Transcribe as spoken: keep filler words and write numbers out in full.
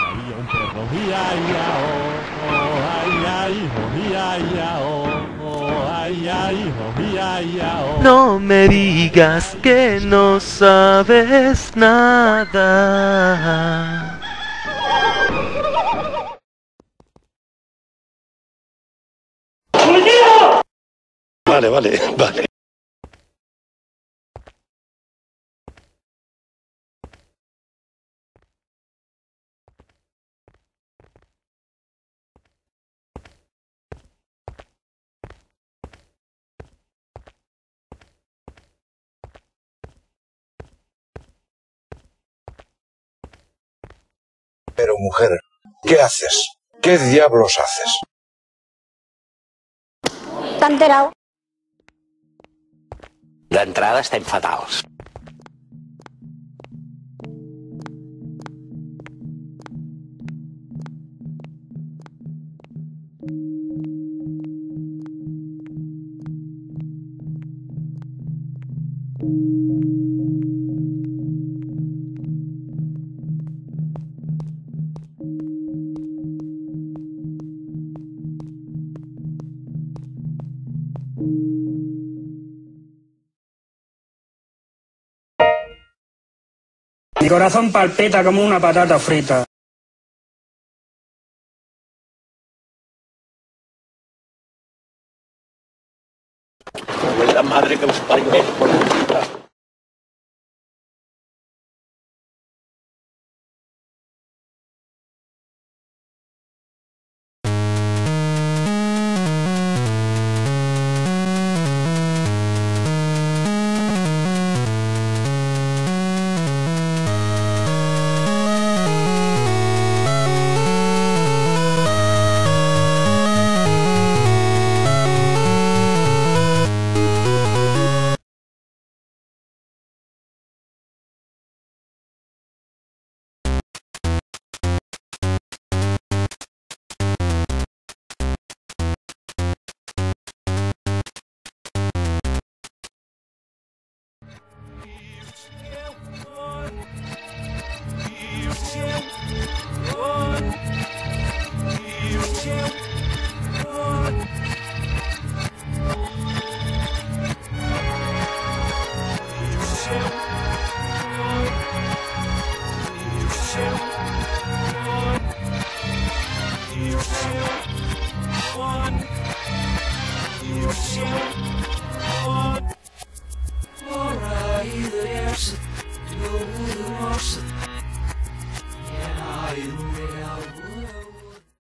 Había un perro, ia, ia, oh, oh, ay, ay, oh, ia, ia, oh, oh, ay, ay, oh, ia, ia, oh. No me digas que no sabes nada. Vale, vale, vale. Pero mujer, ¿qué haces? ¿Qué diablos haces? ¿T'ha enterado? D'entrada estem fatals. Mi corazón palpita como una patata frita. La madre que os parió. Alright, there's no